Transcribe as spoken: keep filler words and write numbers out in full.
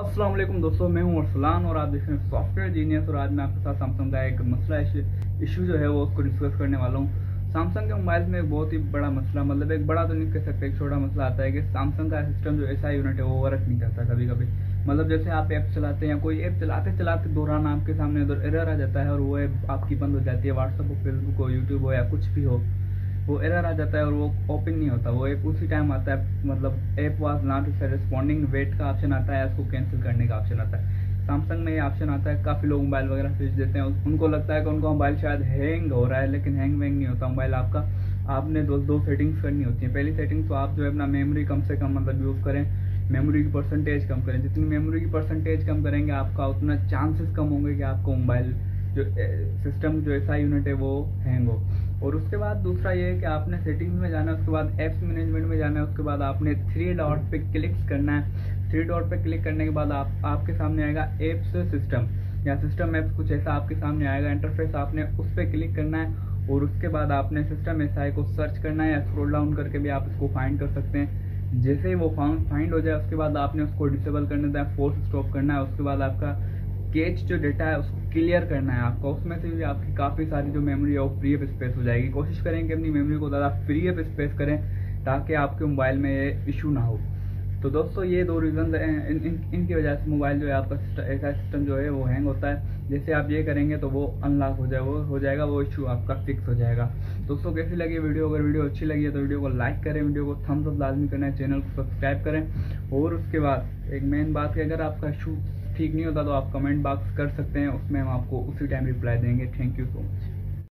अस्सलाम वालेकुम दोस्तों, मैं हूं अरसलान और आप देख रहे हैं सॉफ्टवेयर जीनियस। और आज मैं आपके साथ सैमसंग का एक मसला इशू जो है वो उसको डिस्कस करने वाला हूं। सैमसंग के मोबाइल में एक बहुत ही बड़ा मसला, मतलब एक बड़ा तो नहीं कह सकते, एक छोटा मसला आता है कि सैमसंग का सिस्टम जो ऐसा यूनिट है वो वर्क नहीं करता कभी कभी। मतलब जैसे आप ऐप चलाते हैं या कोई ऐप चलाते चलाते दौरान आपके सामने उधर एरर आ जाता है और वो ऐप आपकी बंद हो जाती है। व्हाट्सअप हो, फेसबुक हो, यूट्यूब हो या कुछ भी हो, वो एरर आ जाता है और वो ओपन नहीं होता। वो ऐप उसी टाइम आता है, मतलब app was not responding, wait का ऑप्शन आता है, उसको कैंसिल करने का ऑप्शन आता है। सैमसंग में ये ऑप्शन आता है। काफ़ी लोग मोबाइल वगैरह भेज देते हैं, उनको लगता है कि उनका मोबाइल शायद हैंग हो रहा है, लेकिन हैंग वैंग नहीं होता मोबाइल आपका। आपने दो दो सेटिंग्स करनी होती है। पहली सेटिंग तो आप जो है अपना मेमोरी कम से कम मतलब यूज़ करें, मेमोरी की परसेंटेज कम करें। जितनी मेमोरी की परसेंटेज कम करेंगे आपका उतना चांसेस कम होंगे कि आपको मोबाइल जो सिस्टम जो ऐसा यूनिट है वो हैंग हो। और उसके बाद दूसरा ये है कि आपने सेटिंग्स में जाना है, उसके बाद एप्स मैनेजमेंट में जाना है, उसके बाद आपने थ्री डॉट पे क्लिक करना है। थ्री डॉट पे क्लिक करने के बाद आप आपके सामने आएगा एप्स सिस्टम या सिस्टम एप्स, कुछ ऐसा आपके सामने आएगा इंटरफेस। आपने उस पर क्लिक करना है और उसके बाद आपने सिस्टम एस आई को सर्च करना है या स्क्रॉल डाउन करके भी आप इसको फाइंड कर सकते हैं। जैसे ही वो फाइंड हो जाए उसके बाद आपने उसको डिसेबल करने देना है, फोर्स स्टॉप करना है। उसके बाद आपका कैच जो डेटा है उसको क्लियर करना है आपको। उसमें से भी आपकी काफ़ी सारी जो मेमोरी है वो फ्री अप स्पेस हो जाएगी। कोशिश करें कि अपनी मेमोरी को ज़्यादा फ्री अप स्पेस करें ताकि आपके मोबाइल में ये इशू ना हो। तो दोस्तों ये दो रीज़न हैं, इन, इन, इनकी वजह से मोबाइल जो है आपका ऐसा सिस्टम जो है वो हैंग होता है। जैसे आप ये करेंगे तो वो अनलॉक हो जाए वो हो जाएगा वो इशू आपका फिक्स हो जाएगा। दोस्तों कैसी लगी वीडियो? अगर वीडियो अच्छी लगी है तो वीडियो को लाइक करें, वीडियो को थम्स अप लाजमी करना है, चैनल को सब्सक्राइब करें। और उसके बाद एक मेन बात कि अगर आपका इशू ठीक नहीं होता तो आप कमेंट बॉक्स कर सकते हैं, उसमें हम आपको उसी टाइम रिप्लाई देंगे। Thank you so much.